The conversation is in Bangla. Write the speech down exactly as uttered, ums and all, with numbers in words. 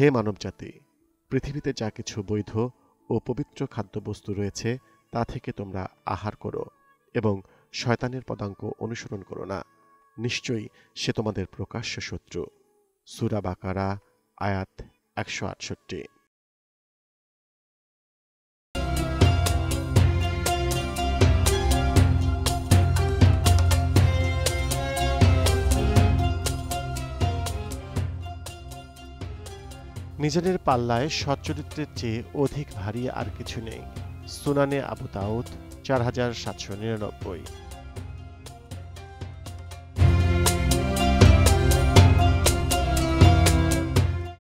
হে মানবজাতি, পৃথিবীতে যা কিছু বৈধ ও পবিত্র খাদ্যবস্তু রয়েছে তা থেকে তোমরা আহার করো এবং শয়তানের পদাঙ্ক অনুসরণ করো না। নিশ্চয়ই সে তোমাদের প্রকাশ্য শত্রু। সূরা বাকারা আয়াত একশো আটষট্টি। মিজানের পাল্লায় সচ্চরিত্রের চেয়ে অধিক ভারী আর কিছু নেই। সুনানে আবু দাউদ চার হাজার সাতশো নিরানব্বই।